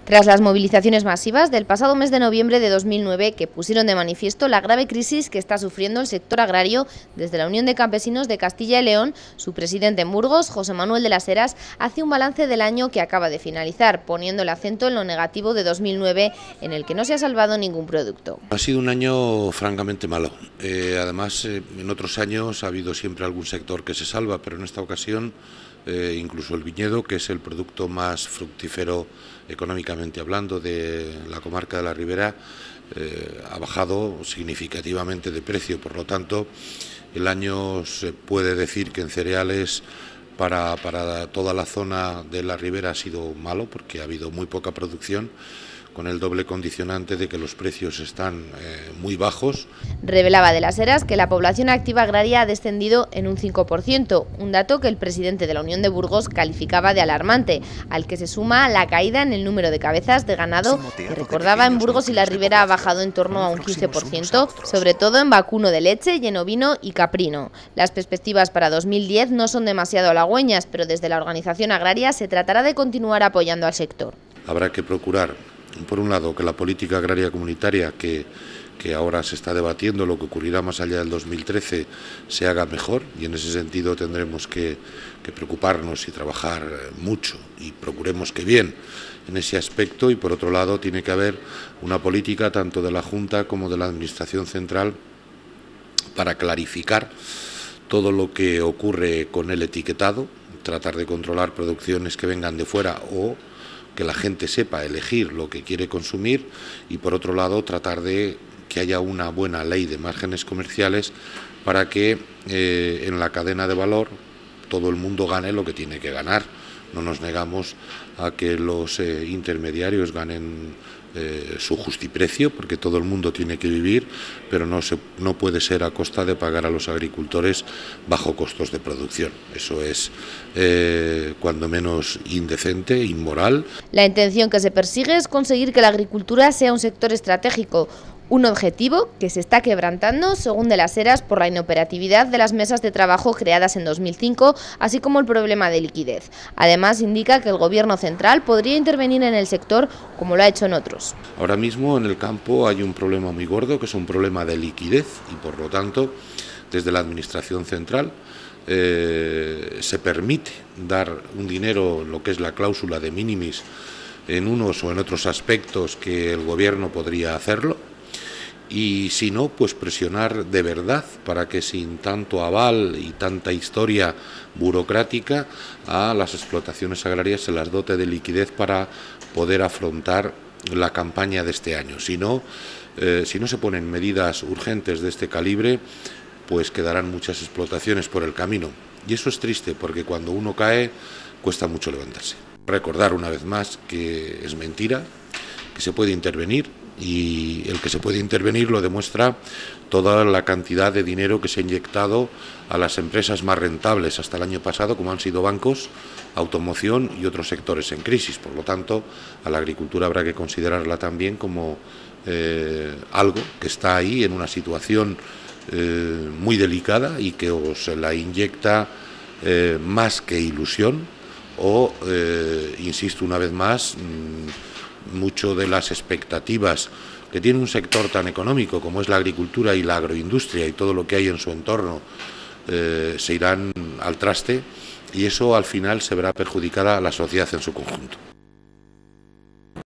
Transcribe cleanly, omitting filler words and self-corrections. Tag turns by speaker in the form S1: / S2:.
S1: Tras las movilizaciones masivas del pasado mes de noviembre de 2009 que pusieron de manifiesto la grave crisis que está sufriendo el sector agrario, desde la Unión de Campesinos de Castilla y León, su presidente en Burgos, José Manuel de las Heras, hace un balance del año que acaba de finalizar, poniendo el acento en lo negativo de 2009, en el que no se ha salvado ningún producto.
S2: Ha sido un año francamente malo. Además, en otros años ha habido siempre algún sector que se salva, pero en esta ocasión incluso el viñedo, que es el producto más fructífero económicamente hablando de la comarca de la Ribera, ha bajado significativamente de precio. Por lo tanto, el año se puede decir que en cereales para toda la zona de la Ribera ha sido malo, porque ha habido muy poca producción, con el doble condicionante de que los precios están muy bajos.
S1: Revelaba de las Heras que la población activa agraria ha descendido en un 5%, un dato que el presidente de la Unión de Burgos calificaba de alarmante, al que se suma la caída en el número de cabezas de ganado, que recordaba en Burgos y la Ribera ha bajado en torno a un 15%, sobre todo en vacuno de leche y en ovino y caprino. Las perspectivas para 2010 no son demasiado halagüeñas, pero desde la organización agraria se tratará de continuar apoyando al sector.
S2: Habrá que procurar, por un lado, que la política agraria comunitaria que ahora se está debatiendo, lo que ocurrirá más allá del 2013, se haga mejor, y en ese sentido tendremos que preocuparnos y trabajar mucho, y procuremos que bien en ese aspecto. Y por otro lado tiene que haber una política tanto de la Junta como de la Administración Central para clarificar todo lo que ocurre con el etiquetado, tratar de controlar producciones que vengan de fuera o que la gente sepa elegir lo que quiere consumir, y por otro lado tratar de que haya una buena ley de márgenes comerciales para que en la cadena de valor todo el mundo gane lo que tiene que ganar. No nos negamos a que los intermediarios ganen su justiprecio, porque todo el mundo tiene que vivir, pero no puede ser a costa de pagar a los agricultores bajo costos de producción. Eso es cuando menos indecente, inmoral.
S1: La intención que se persigue es conseguir que la agricultura sea un sector estratégico, un objetivo que se está quebrantando, según de las Heras, por la inoperatividad de las mesas de trabajo creadas en 2005, así como el problema de liquidez. Además, indica que el Gobierno central podría intervenir en el sector como lo ha hecho en otros.
S2: Ahora mismo en el campo hay un problema muy gordo, que es un problema de liquidez, y por lo tanto, desde la Administración central se permite dar un dinero, lo que es la cláusula de minimis, en unos o en otros aspectos que el Gobierno podría hacerlo. Y si no, pues presionar de verdad para que sin tanto aval y tanta historia burocrática a las explotaciones agrarias se las dote de liquidez para poder afrontar la campaña de este año. Si no se ponen medidas urgentes de este calibre, pues quedarán muchas explotaciones por el camino. Y eso es triste, porque cuando uno cae cuesta mucho levantarse. Recordar una vez más que es mentira, que se puede intervenir, y el que se puede intervenir lo demuestra toda la cantidad de dinero que se ha inyectado a las empresas más rentables hasta el año pasado, como han sido bancos, automoción y otros sectores en crisis. Por lo tanto, a la agricultura habrá que considerarla también como algo que está ahí en una situación muy delicada y que os la inyecta más que ilusión o, insisto una vez más, mucho de las expectativas que tiene un sector tan económico como es la agricultura y la agroindustria y todo lo que hay en su entorno se irán al traste, y eso al final se verá perjudicada a la sociedad en su conjunto.